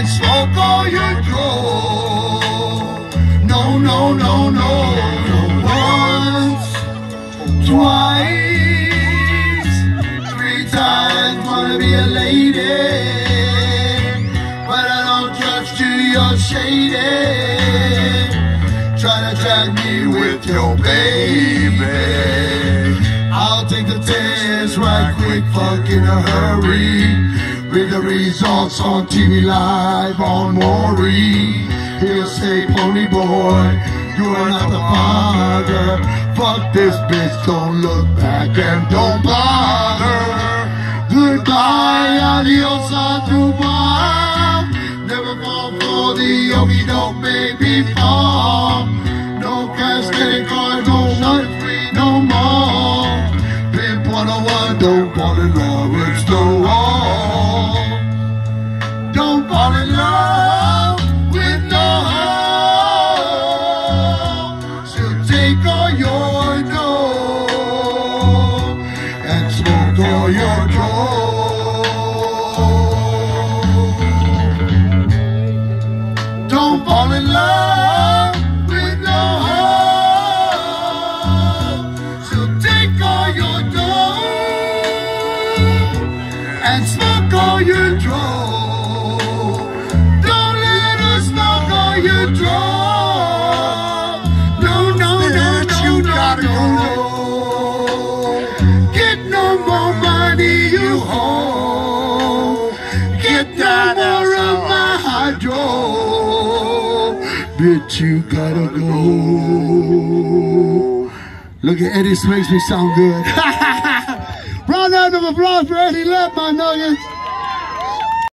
and smoke all your dope. No, no, no, no, no. Once, twice, 3 times, wanna be a lady, but I don't trust you, you're shady. Try to drag me with your baby. I'll take the test right quick, fuck in a hurry. Read the results on TV live on Maury. He'll say, pony boy, you are not the father. Fuck this bitch, don't look back and don't bother. Goodbye, adios, adios. Never fall for the yogi, don't make me fall. No cash, credit card, no shut free, no more. Pimp 101, don't fall in love with the wall. Don't fall in love with no hoe. She'll take all your dough and smoke all your dough. Don't fall in love with no hoe. She'll take all your dough and smoke all your dough. Don't let her smoke all your dough. No, no, no, no, no, no. Get no more money, you hoe. Get no more of my hydro. Bitch, you gotta go. Look at Eddie, this makes me sound good. Round of applause for Eddie Left, my nuggets.